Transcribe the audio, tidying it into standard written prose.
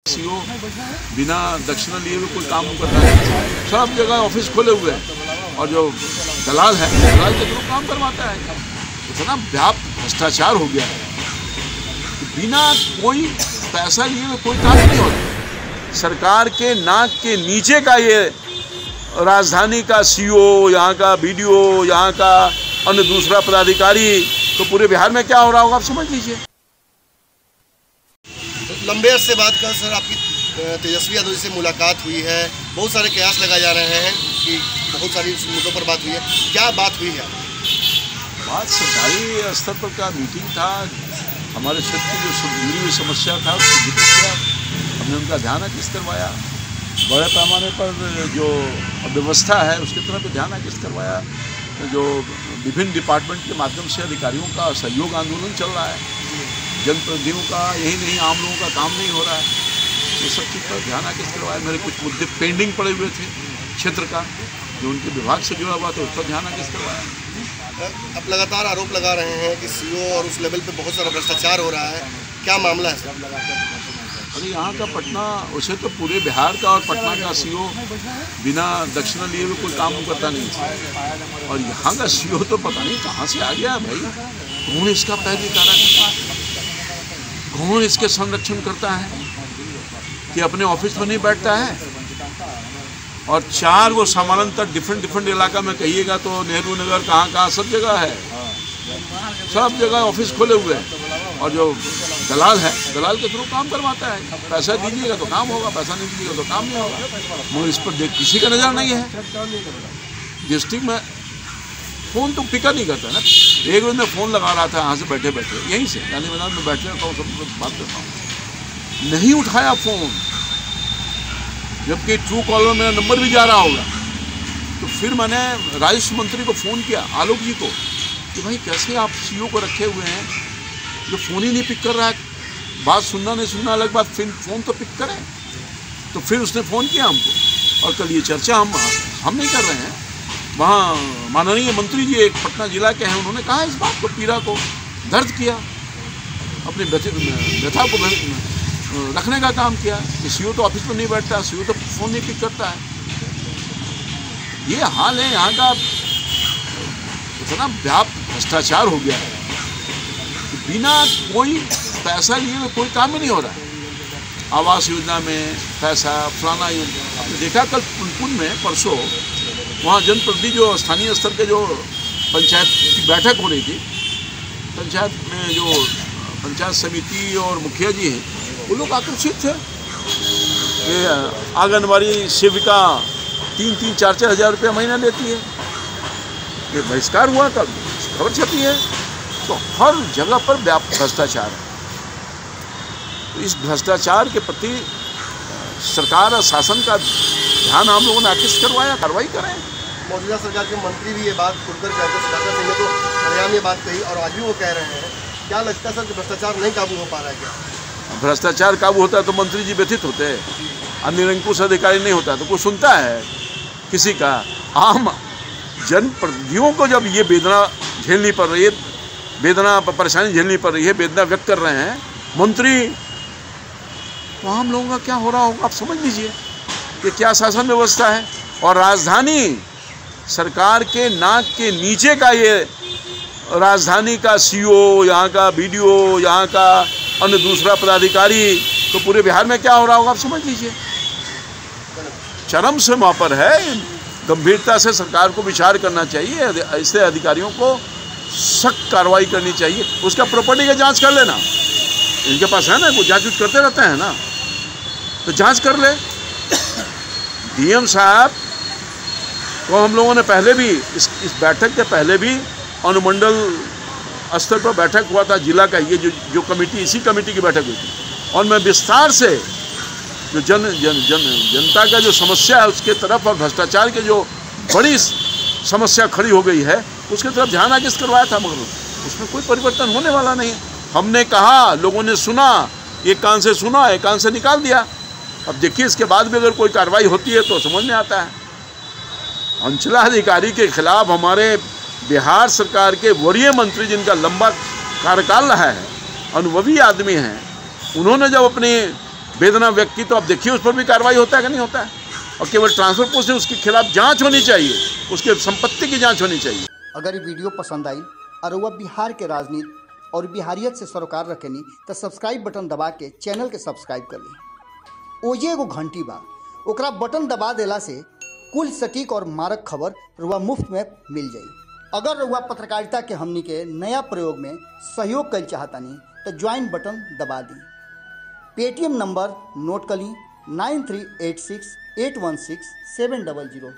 CO बिना दक्षिणा लिए हुए कोई काम नहीं करता है। सब जगह ऑफिस खोले हुए हैं और जो दलाल है दलाल के थ्रू काम करवाता है। इतना व्याप्त भ्रष्टाचार हो गया है कि बिना कोई पैसा लिए हुए कोई काम नहीं होता। सरकार के नाक के नीचे का ये राजधानी का सीओ, यहाँ का बीडीओ, यहाँ का अन्य दूसरा पदाधिकारी, तो पूरे बिहार में क्या हो रहा होगा आप समझ लीजिए। लंबे अर्से बाद का सर आपकी तेजस्वी यादव जी से मुलाकात हुई है, बहुत सारे कयास लगाए जा रहे हैं कि बहुत सारी मुद्दों पर बात हुई है, क्या बात हुई है? बात सरकारी स्तर पर का मीटिंग था, हमारे क्षेत्र की जो जुड़ी हुई समस्या था उसको जिक्र किया, हमने उनका ध्यान आकृष्ट करवाया। बड़े पैमाने पर जो व्यवस्था है उसकी तरफ ध्यान आकृष्ट करवाया। जो विभिन्न डिपार्टमेंट के माध्यम से अधिकारियों का सहयोग आंदोलन चल रहा है, जनप्रतिनिधियों का, यही नहीं आम लोगों का काम नहीं हो रहा है, ये सब चीज़ पर ध्यान आकृष्ट करवाया। मेरे कुछ मुद्दे पेंडिंग पड़े हुए थे क्षेत्र का, जो उनके विभाग से जुड़ा हुआ था, उस पर ध्यान आकृष्ट करवाया। आप लगातार आरोप लगा रहे हैं कि सीओ और उस लेवल पे बहुत सारा भ्रष्टाचार हो रहा है, क्या मामला है? अरे यहाँ का पटना, उसे तो पूरे बिहार का और पटना का सीओ बिना दक्षिणा लिए हुए कोई काम करता नहीं है। और यहाँ का सीओ तो पता नहीं कहाँ से आ गया है भाई। कौन इसका पैरवीकारा करता है, कौन इसके संरक्षण करता है कि अपने ऑफिस में नहीं बैठता है। और 4 वो समानांतर डिफरेंट इलाका में कहिएगा तो नेहरू नगर कहाँ सब जगह है, सब जगह ऑफिस खोले हुए हैं। और जो दलाल है दलाल के थ्रू काम करवाता है। पैसा दीजिएगा तो काम होगा, पैसा नहीं दीजिएगा तो काम नहीं होगा। मगर इस पर किसी का नज़र नहीं है। डिस्ट्रिक्ट में फ़ोन तो पिक नहीं करता ना। एक रोज मैं फ़ोन लगा रहा था यहाँ से बैठे बैठे, यहीं से यानी मैदान में बैठे रहता हूँ, सब बात करता हूँ, नहीं उठाया फ़ोन, जबकि ट्रू कॉलर में मेरा नंबर भी जा रहा होगा। तो फिर मैंने राजस्व मंत्री को फ़ोन किया, आलोक जी को, कि भाई कैसे आप सीओ को रखे हुए हैं जो फ़ोन ही नहीं पिक कर रहा है, बात सुनना नहीं सुनना अलग बात, फिर फ़ोन तो पिक करें। तो फिर उसने फ़ोन किया हमको, और कल ये चर्चा हम नहीं कर रहे हैं। वहाँ माननीय मंत्री जी एक पटना जिला के हैं, उन्होंने कहा इस बात को, पीड़ा को दर्द किया, अपनी व्यथा को रखने का काम किया कि सीओ तो ऑफिस में नहीं बैठता, सीओ तो फ़ोन नहीं पिक करता है। ये हाल है यहाँ का। इतना व्याप्त भ्रष्टाचार हो गया है कि बिना कोई पैसा लिए हुए कोई काम ही नहीं हो रहा है। आवास योजना में पैसा, फलाना योजना, आपने देखा कल पुनपुन में परसों वहाँ जनप्रतिनिधि जो स्थानीय स्तर के जो पंचायत की बैठक हो रही थी, पंचायत में जो पंचायत समिति और मुखिया जी हैं वो लोग आकर्षित थे कि आंगनबाड़ी सेविका 3-3, 4-4 हज़ार रुपये महीना लेती है। ये बहिष्कार हुआ, कल खबर छपी है। तो हर जगह पर व्यापक भ्रष्टाचार है। तो इस भ्रष्टाचार के प्रति सरकार और शासन का ध्यान हम लोगों ने आकृष्ट करवाया, कार्रवाई करें। मौजूदा सरकार के मंत्री भी ये बात खुलकर कहते, सुधाकर सिंह ने तो हरियाणा ये बात कही और आज भी वो कह रहे हैं। क्या लगता है सर कि भ्रष्टाचार नहीं काबू हो पा रहा है? क्या भ्रष्टाचार काबू होता है तो मंत्री जी व्यथित होते हैं, और निरंकुश अधिकारी नहीं होता तो कोई सुनता है किसी का? आम जनप्रतिनिधियों को जब ये वेदना झेलनी पड़ रही है, वेदना परेशानी झेलनी पड़ रही है, वेदना व्यक्त कर रहे हैं मंत्री, तो आम लोगों का क्या हो रहा होगा आप समझ लीजिए कि क्या शासन व्यवस्था है। और राजधानी, सरकार के नाक के नीचे का ये राजधानी का सीओ, यहाँ का बीडीओ, यहाँ का अन्य दूसरा पदाधिकारी, तो पूरे बिहार में क्या हो रहा होगा आप समझ लीजिए। चरम सीमा पर है। गंभीरता से सरकार को विचार करना चाहिए, ऐसे अधिकारियों को सख्त कार्रवाई करनी चाहिए। उसका प्रॉपर्टी का जांच कर लेना, इनके पास है ना, वो जांच करते रहते हैं ना, तो जांच कर ले। डीएम साहब को हम लोगों ने पहले भी इस बैठक के पहले भी अनुमंडल स्तर पर बैठक हुआ था जिला का, ये जो कमेटी, इसी कमेटी की बैठक हुई थी, और मैं विस्तार से जो जनता का जो समस्या है उसके तरफ और भ्रष्टाचार के जो बड़ी समस्या खड़ी हो गई है उसके तरफ ध्यान आकृष्ट करवाया था, मगर उसमें कोई परिवर्तन होने वाला नहीं। हमने कहा, लोगों ने सुना, एक कान से सुना, एक कान से निकाल दिया। अब देखिए इसके बाद भी अगर कोई कार्रवाई होती है तो समझ में आता है। अंचलाधिकारी के खिलाफ हमारे बिहार सरकार के वरीय मंत्री, जिनका लंबा कार्यकाल रहा है, अनुभवी आदमी हैं, उन्होंने जब अपनी बेदना व्यक्ति, तो अब देखिए उस पर भी कार्रवाई होता है कि नहीं होता है। और केवल ट्रांसफर पोस्ट है, उसके खिलाफ जांच होनी चाहिए, उसके संपत्ति की जांच होनी चाहिए। अगर ये वीडियो पसंद आई और वह बिहार के राजनीति और बिहारियत से सरोकार रखेनी तो सब्सक्राइब बटन दबा के चैनल के सब्सक्राइब कर ली। ओजे एगो घंटी बा, ओकरा बटन दबा देला से कुल सटीक और मारक खबर रुआ मुफ्त में मिल जाई। अगर रुआ पत्रकारिता के हमनी के नया प्रयोग में सहयोग कर चाहतानी तो ज्वाइन बटन दबा दी। पेटीएम नंबर नोट कर ली 9386816700।